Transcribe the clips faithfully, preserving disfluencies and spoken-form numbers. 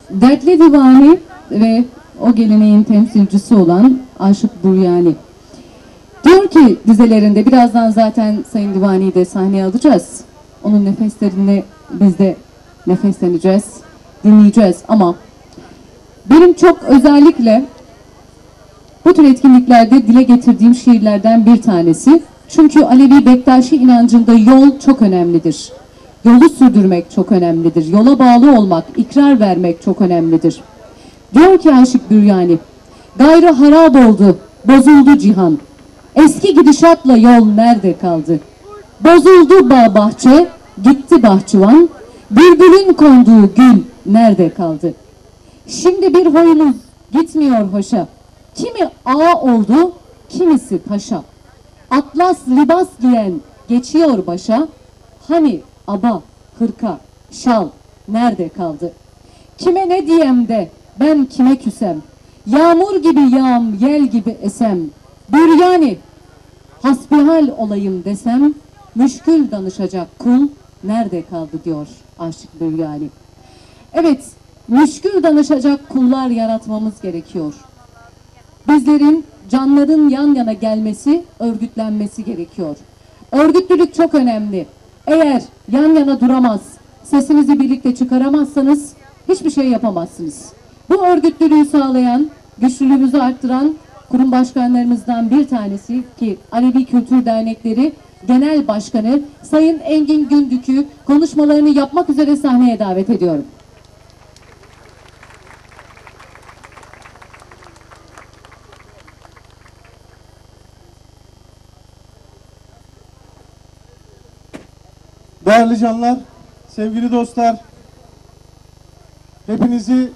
Dertli Divani ve o geleneğin temsilcisi olan Aşık Büryani. Diyor ki dizelerinde, birazdan zaten Sayın Divani'yi de sahneye alacağız. Onun nefeslerini biz de nefesleneceğiz, dinleyeceğiz ama benim çok özellikle bu tür etkinliklerde dile getirdiğim şiirlerden bir tanesi. Çünkü Alevi Bektaşi inancında yol çok önemlidir. Yolu sürdürmek çok önemlidir. Yola bağlı olmak, ikrar vermek çok önemlidir. Diyor ki Aşık Büryani, gayrı harap oldu, bozuldu cihan. Eski gidişatla yol nerede kaldı? Bozuldu bağ bahçe, gitti bahçıvan. Bülbülün konduğu gül nerede kaldı? Şimdi bir hoyunuz gitmiyor hoşa. Kimi ağa oldu, kimisi paşa. Atlas libas giyen geçiyor başa. Hani aba, hırka, şal nerede kaldı? Kime ne diyem de ben kime küsem? Yağmur gibi yağım, yel gibi esem. Büryani, hasbihal olayım desem. Müşkül danışacak kul nerede kaldı diyor Aşık Büryani. Evet, müşkül danışacak kullar yaratmamız gerekiyor. Bizlerin, canların yan yana gelmesi, örgütlenmesi gerekiyor. Örgütlülük çok önemli. Eğer yan yana duramaz, sesinizi birlikte çıkaramazsanız hiçbir şey yapamazsınız. Bu örgütlülüğü sağlayan, güçlülüğümüzü arttıran kurum başkanlarımızdan bir tanesi ki Alevi Kültür Dernekleri Genel Başkanı Sayın Engin Gündük'ü konuşmalarını yapmak üzere sahneye davet ediyorum. Değerli canlar, sevgili dostlar, hepinizi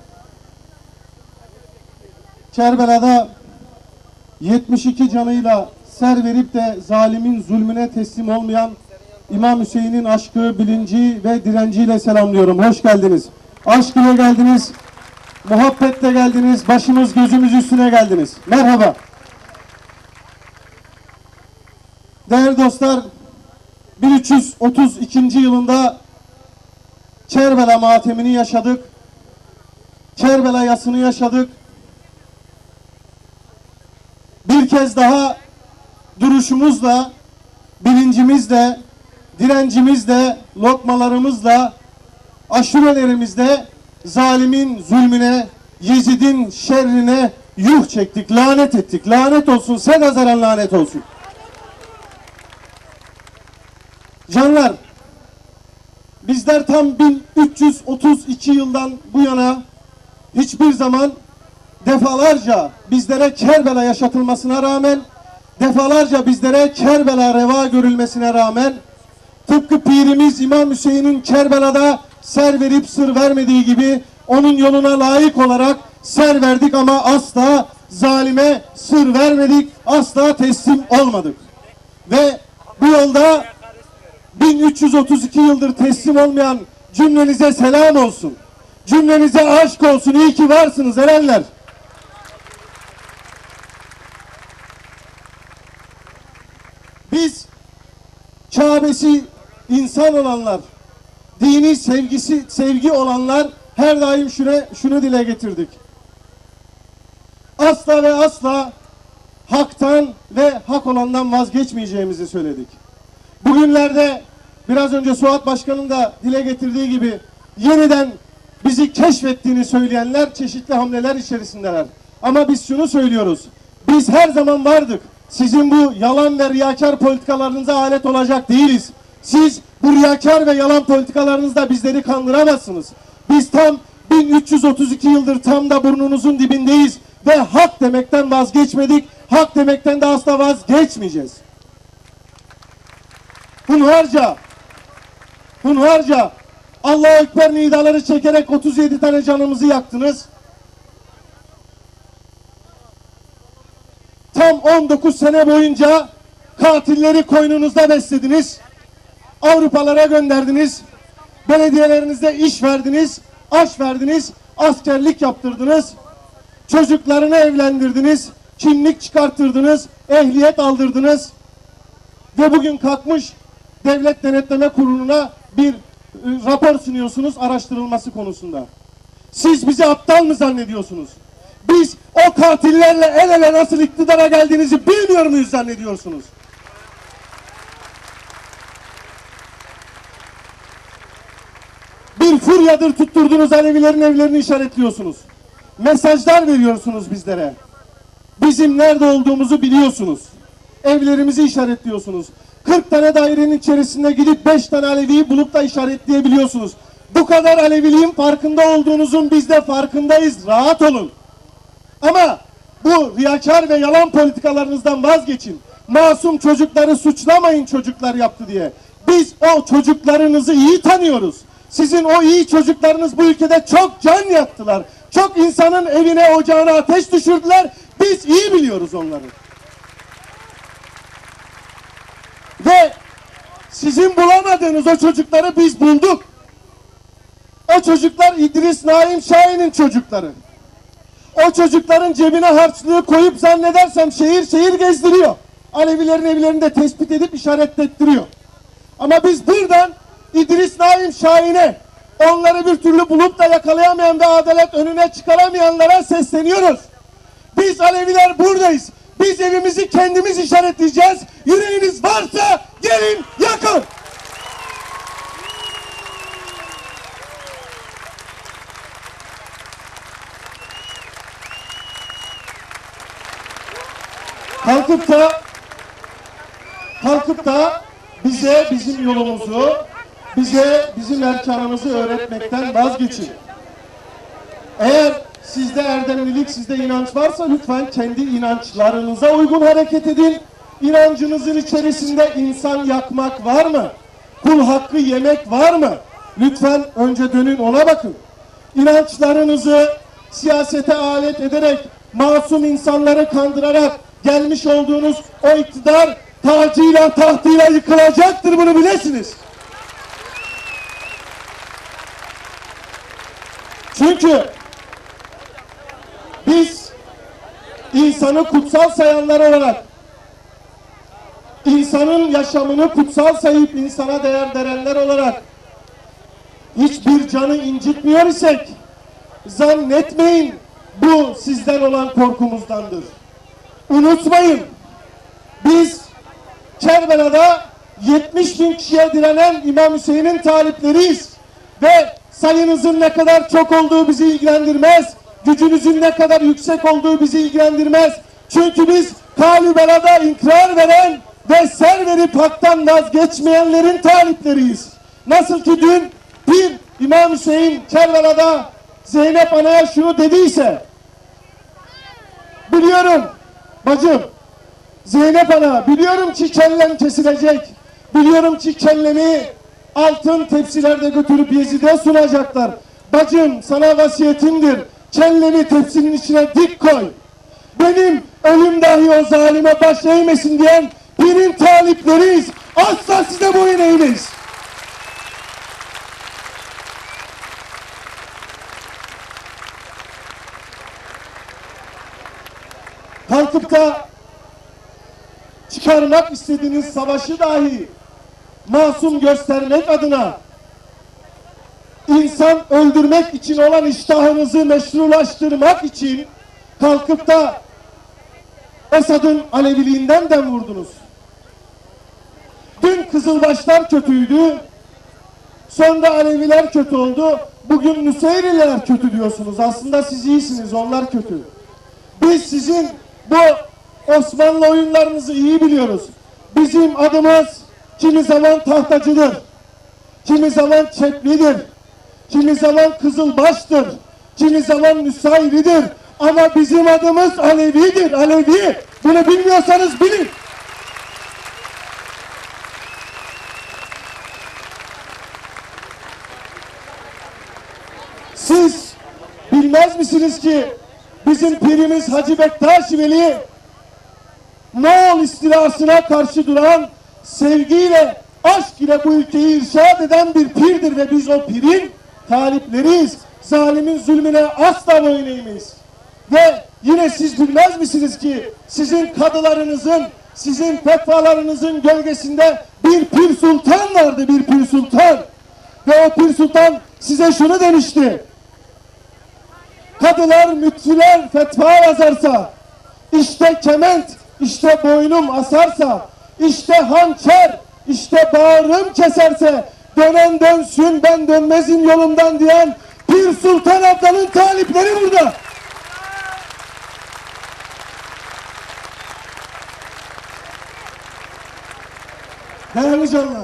Kerbela'da yetmiş iki canıyla ser verip de zalimin zulmüne teslim olmayan İmam Hüseyin'in aşkı, bilinci ve direnciyle selamlıyorum. Hoş geldiniz. Aşk ile geldiniz, muhabbetle geldiniz, başımız gözümüz üstüne geldiniz. Merhaba. Değerli dostlar, bin üç yüz otuz ikinci yılında Kerbela matemini yaşadık. Kerbela yasını yaşadık. Bir kez daha duruşumuzla, bilincimizle, direncimizle, lokmalarımızla, aşurelerimizle zalimin zulmüne, Yezid'in şerrine yuh çektik, lanet ettik. Lanet olsun, sen nazaran lanet olsun. Canlar, bizler tam bin üç yüz otuz iki yıldan bu yana hiçbir zaman defalarca bizlere Kerbela yaşatılmasına rağmen, defalarca bizlere Kerbela reva görülmesine rağmen, tıpkı Pirimiz İmam Hüseyin'in Kerbela'da ser verip sır vermediği gibi onun yoluna layık olarak ser verdik ama asla zalime sır vermedik, asla teslim olmadık. Ve bu yolda bin üç yüz otuz iki yıldır teslim olmayan cümlenize selam olsun. Cümlenize aşk olsun. İyi ki varsınız erenler. Biz Kabe'si insan olanlar, dini sevgisi sevgi olanlar her daim şunu, şunu dile getirdik. Asla ve asla haktan ve hak olandan vazgeçmeyeceğimizi söyledik. Bugünlerde biraz önce Suat Başkan'ın da dile getirdiği gibi yeniden bizi keşfettiğini söyleyenler çeşitli hamleler içerisindeler. Ama biz şunu söylüyoruz. Biz her zaman vardık. Sizin bu yalan ve riyakar politikalarınıza alet olacak değiliz. Siz bu riyakar ve yalan politikalarınızla bizleri kandıramazsınız. Biz tam bin üç yüz otuz iki yıldır tam da burnunuzun dibindeyiz ve hak demekten vazgeçmedik. Hak demekten de asla vazgeçmeyeceğiz. Hunharca, hunharca Allahu Ekber nidaları çekerek otuz yedi tane canımızı yaktınız. Tam on dokuz sene boyunca katilleri koynunuzda beslediniz. Avrupalara gönderdiniz. Belediyelerinizde iş verdiniz, aş verdiniz, askerlik yaptırdınız. Çocuklarını evlendirdiniz, kimlik çıkarttırdınız, ehliyet aldırdınız. Ve bugün kalkmış Devlet Denetleme Kurulu'na bir rapor sunuyorsunuz araştırılması konusunda. Siz bizi aptal mı zannediyorsunuz? Biz o katillerle el ele nasıl iktidara geldiğinizi bilmiyor muyuz zannediyorsunuz? Bir furyadır tutturdunuz, Alevilerin evlerini işaretliyorsunuz. Mesajlar veriyorsunuz bizlere. Bizim nerede olduğumuzu biliyorsunuz. Evlerimizi işaretliyorsunuz. kırk tane dairenin içerisinde gidip beş tane Alevi'yi bulup da işaretleyebiliyorsunuz. Bu kadar Aleviliğin farkında olduğunuzun biz de farkındayız. Rahat olun. Ama bu riyakar ve yalan politikalarınızdan vazgeçin. Masum çocukları suçlamayın çocuklar yaptı diye. Biz o çocuklarınızı iyi tanıyoruz. Sizin o iyi çocuklarınız bu ülkede çok can yaktılar. Çok insanın evine, ocağına ateş düşürdüler. Biz iyi biliyoruz onları. Ve sizin bulamadığınız o çocukları biz bulduk. O çocuklar İdris Naim Şahin'in çocukları. O çocukların cebine harçlığı koyup zannedersem şehir şehir gezdiriyor. Alevilerin evlerini de tespit edip işaretlettiriyor. Ama biz buradan İdris Naim Şahin'e, onları bir türlü bulup da yakalayamayan ve adalet önüne çıkaramayanlara sesleniyoruz. Biz Aleviler buradayız. Biz evimizi kendimiz işaretleyeceğiz. Yüreğiniz varsa gelin yakın. Kalkıp da kalkıp da bize bizim yolumuzu, bize bizim erkanımızı öğretmekten vazgeçin. Eğer sizde erdemlilik, sizde inanç varsa lütfen kendi inançlarınıza uygun hareket edin. İnancınızın içerisinde insan yakmak var mı? Kul hakkı yemek var mı? Lütfen önce dönün ona bakın. İnançlarınızı siyasete alet ederek, masum insanları kandırarak gelmiş olduğunuz o iktidar tacıyla tahtıyla yıkılacaktır, bunu bilesiniz. Çünkü biz insanı kutsal sayanlar olarak, insanın yaşamını kutsal sayıp insana değer verenler olarak hiçbir canı incitmiyor isek zannetmeyin bu sizden olan korkumuzdandır. Unutmayın, biz Kerbela'da yetmiş bin kişiye direnen İmam Hüseyin'in talipleriyiz ve sayınızın ne kadar çok olduğu bizi ilgilendirmez. Gücünüzün ne kadar yüksek olduğu bizi ilgilendirmez. Çünkü biz Kalübela'da inkrar veren ve ser verip haktan vazgeçmeyenlerin talipleriyiz. Nasıl ki dün bir İmam Hüseyin Kerbela'da Zeynep Ana'ya şunu dediyse, biliyorum bacım, Zeynep Ana, biliyorum ki kellem kesilecek, biliyorum ki kellemi altın tepsilerde götürüp Yezid'e sunacaklar. Bacım, sana vasiyetimdir, kellemi tepsinin içine dik koy. Benim ölüm dahi o zalime baş eğmesin diyen pirin talipleriyiz. Asla size boyun eğmeyiz. Kalkıp da çıkarmak istediğiniz savaşı dahi masum göstermek adına, insan öldürmek için olan iştahınızı meşrulaştırmak için kalkıp da Esad'ın Aleviliğinden dem vurdunuz. Dün Kızılbaşlar kötüydü, sonra Aleviler kötü oldu, bugün Nusayriler kötü diyorsunuz. Aslında siz iyisiniz, onlar kötü. Biz sizin bu Osmanlı oyunlarınızı iyi biliyoruz. Bizim adımız kimi zaman tahtacıdır, kimi zaman çeplidir, kimi zaman Kızılbaş'tır, kimi zaman Nusayri'dir. Ama bizim adımız Alevi'dir, Alevi. Bunu bilmiyorsanız bilin. Siz bilmez misiniz ki bizim pirimiz Hacı Bektaş Veli Moğol istilasına karşı duran, sevgiyle, aşk ile bu ülkeyi irşad eden bir pirdir ve biz o pirin talipleriyiz. Zalimin zulmüne asla boyun eğmeyiz. Ve yine siz bilmez misiniz ki sizin kadılarınızın, sizin fetvalarınızın gölgesinde bir pir sultan vardı, bir pir sultan. Ve o pir sultan size şunu demişti: kadılar, müftüler fetva yazarsa, işte kement, işte boynum asarsa, işte hançer, işte bağrım keserse, dönen dönsün ben dönmezim yolumdan diyen Pir Sultan Abdal'ın talipleri burada. Değerli canlar,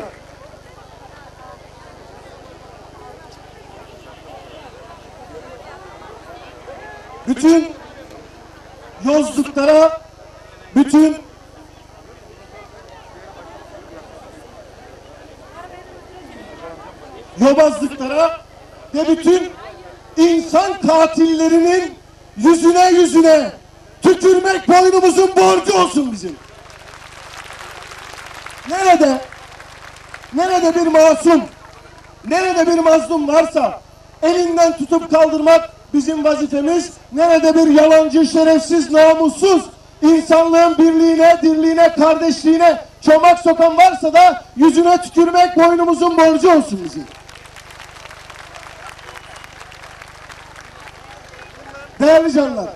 bütün yozluklara, bütün yobazlıklara ve bütün insan katillerinin yüzüne yüzüne tükürmek boynumuzun borcu olsun bizim. Nerede, nerede bir masum, nerede bir mazlum varsa elinden tutup kaldırmak bizim vazifemiz. Nerede bir yalancı, şerefsiz, namussuz, insanlığın birliğine, dirliğine, kardeşliğine çomak sokan varsa da yüzüne tükürmek boynumuzun borcu olsun bizim. Değerli canlar,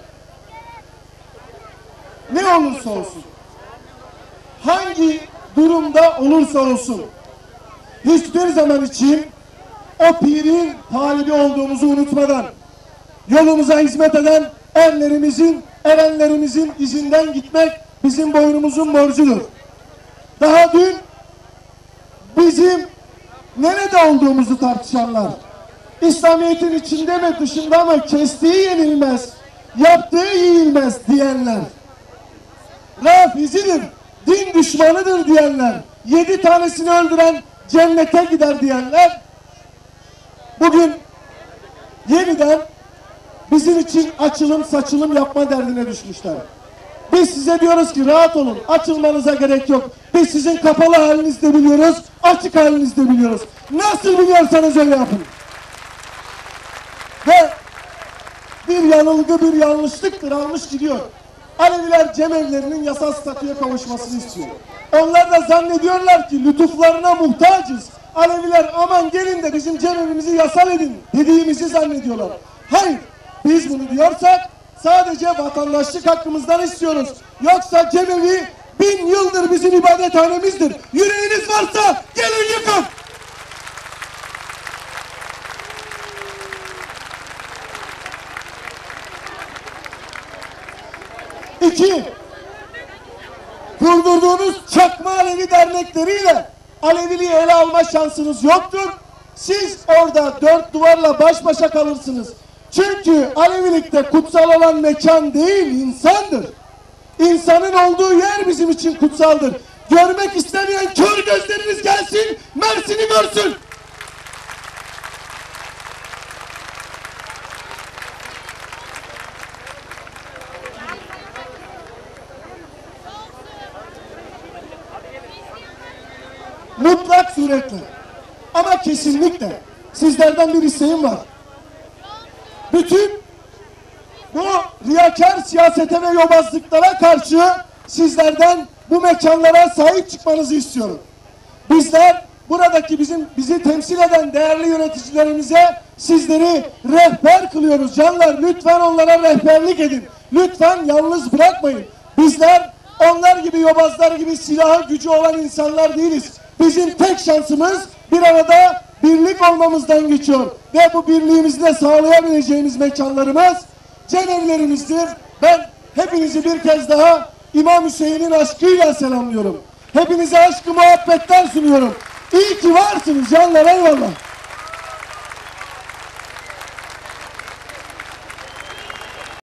ne olursa olsun, hangi durumda olursa olsun, hiçbir zaman için o pirin talibi olduğumuzu unutmadan, yolumuza hizmet eden erlerimizin, erenlerimizin izinden gitmek bizim boynumuzun borcudur. Daha dün bizim nerede olduğumuzu tartışanlar, İslamiyet'in içinde mi dışında mı kestiği yenilmez, yaptığı yiyilmez diyenler, Rafizidir, din düşmanıdır diyenler, yedi tanesini öldüren cennete gider diyenler, bugün yeniden bizim için açılım saçılım yapma derdine düşmüşler. Biz size diyoruz ki rahat olun, açılmanıza gerek yok. Biz sizin kapalı halinizi de biliyoruz, açık halinizi de biliyoruz. Nasıl biliyorsanız öyle yapın. Ve bir yanılgı, bir yanlışlıktır, almış gidiyor. Aleviler cemevlerinin yasal statüye kavuşmasını istiyor. Onlar da zannediyorlar ki lütuflarına muhtacız. Aleviler aman gelin de bizim cemevimizi yasal edin dediğimizi zannediyorlar. Hayır, biz bunu diyorsak sadece vatandaşlık hakkımızdan istiyoruz. Yoksa cemevi bin yıldır bizim ibadethanemizdir. Yüreğiniz varsa gelin yıkın. İki, kurdurduğunuz çakma Alevi dernekleriyle Aleviliği ele alma şansınız yoktur. Siz orada dört duvarla baş başa kalırsınız. Çünkü Alevilikte kutsal olan mekan değil, insandır. İnsanın olduğu yer bizim için kutsaldır. Görmek istemeyen kör gözleriniz gelsin, Mersin'i görsün. Mutlak suretle ama kesinlikle sizlerden bir isteğim var. Bütün bu riyakar siyasete ve yobazlıklara karşı sizlerden bu mekanlara sahip çıkmanızı istiyorum. Bizler buradaki bizim bizi temsil eden değerli yöneticilerimize sizleri rehber kılıyoruz. Canlar, lütfen onlara rehberlik edin. Lütfen yalnız bırakmayın. Bizler onlar gibi, yobazlar gibi silahı gücü olan insanlar değiliz. Bizim tek şansımız bir arada birlik olmamızdan geçiyor. Ve bu birliğimizi de sağlayabileceğimiz mekanlarımız cemevlerimizdir. Ben hepinizi bir kez daha İmam Hüseyin'in aşkıyla selamlıyorum. Hepinize aşkı muhabbetler sunuyorum. İyi ki varsınız canlar, eyvallah.